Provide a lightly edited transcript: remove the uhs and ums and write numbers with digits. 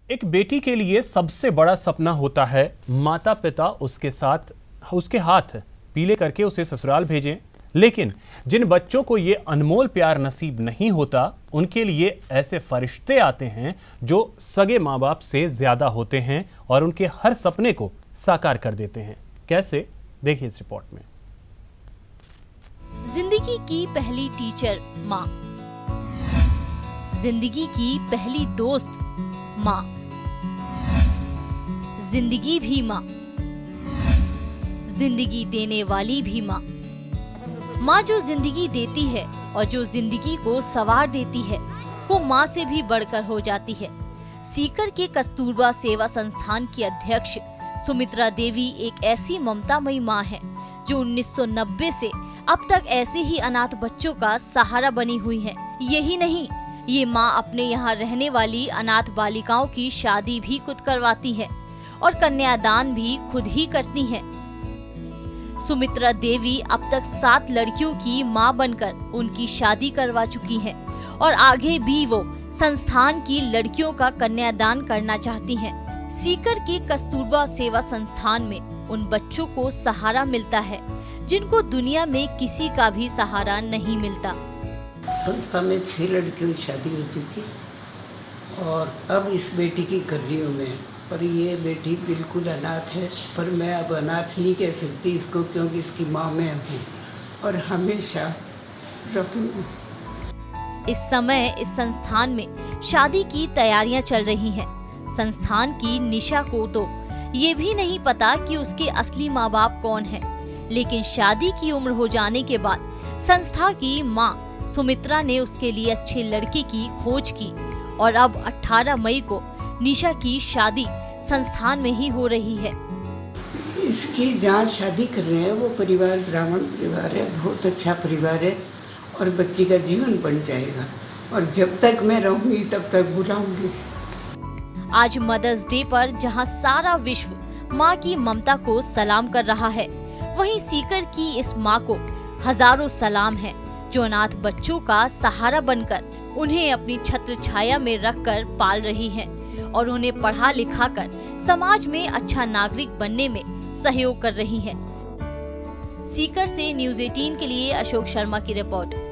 एक बेटी के लिए सबसे बड़ा सपना होता है माता पिता उसके हाथ पीले करके उसे ससुराल भेजें। लेकिन जिन बच्चों को ये अनमोल प्यार नसीब नहीं होता, उनके लिए ऐसे फरिश्ते आते हैं जो सगे माँ बाप से ज्यादा होते हैं और उनके हर सपने को साकार कर देते हैं। कैसे, देखिए इस रिपोर्ट में। जिंदगी की पहली टीचर माँ, जिंदगी की पहली दोस्त माँ, जिंदगी भी माँ, जिंदगी देने वाली भी माँ। माँ जो जिंदगी देती है और जो जिंदगी को संवार देती है, वो माँ से भी बढ़कर हो जाती है। सीकर के कस्तूरबा सेवा संस्थान की अध्यक्ष सुमित्रा देवी एक ऐसी ममतामयी माँ है जो 1990 से अब तक ऐसे ही अनाथ बच्चों का सहारा बनी हुई है। यही नहीं, ये माँ अपने यहाँ रहने वाली अनाथ बालिकाओं की शादी भी खुद करवाती है और कन्यादान भी खुद ही करती हैं। सुमित्रा देवी अब तक 7 लड़कियों की मां बनकर उनकी शादी करवा चुकी हैं और आगे भी वो संस्थान की लड़कियों का कन्यादान करना चाहती हैं। सीकर के कस्तूरबा सेवा संस्थान में उन बच्चों को सहारा मिलता है जिनको दुनिया में किसी का भी सहारा नहीं मिलता। संस्था में 6 लड़कियों की शादी हो चुकी और अब इस बेटी की कर रही हूँ मैं। और ये बेटी बिल्कुल अनाथ है, पर मैं अब अनाथ नहीं कह सकती इसको, क्योंकि इसकी माँ मैं हूँ और हमेशा रहूँगी। इस समय इस संस्थान में शादी की तैयारियां चल रही हैं। संस्थान की निशा को तो ये भी नहीं पता कि उसके असली माँ बाप कौन है, लेकिन शादी की उम्र हो जाने के बाद संस्था की माँ सुमित्रा ने उसके लिए अच्छे लड़के की खोज की और अब 18 मई को निशा की शादी संस्थान में ही हो रही है। इसकी जहाँ शादी कर रहे हैं वो परिवार ब्राह्मण परिवार है, बहुत अच्छा परिवार है और बच्ची का जीवन बन जाएगा और जब तक मैं रहूंगी तब तक बुलाऊंगी। आज मदर्स डे पर जहां सारा विश्व माँ की ममता को सलाम कर रहा है, वहीं सीकर की इस माँ को हजारों सलाम है जो अनाथ बच्चों का सहारा बनकर उन्हें अपनी छत्र छाया में रखकर पाल रही है और उन्हें पढ़ा लिखा कर समाज में अच्छा नागरिक बनने में सहयोग कर रही है। सीकर से न्यूज़ 18 के लिए अशोक शर्मा की रिपोर्ट।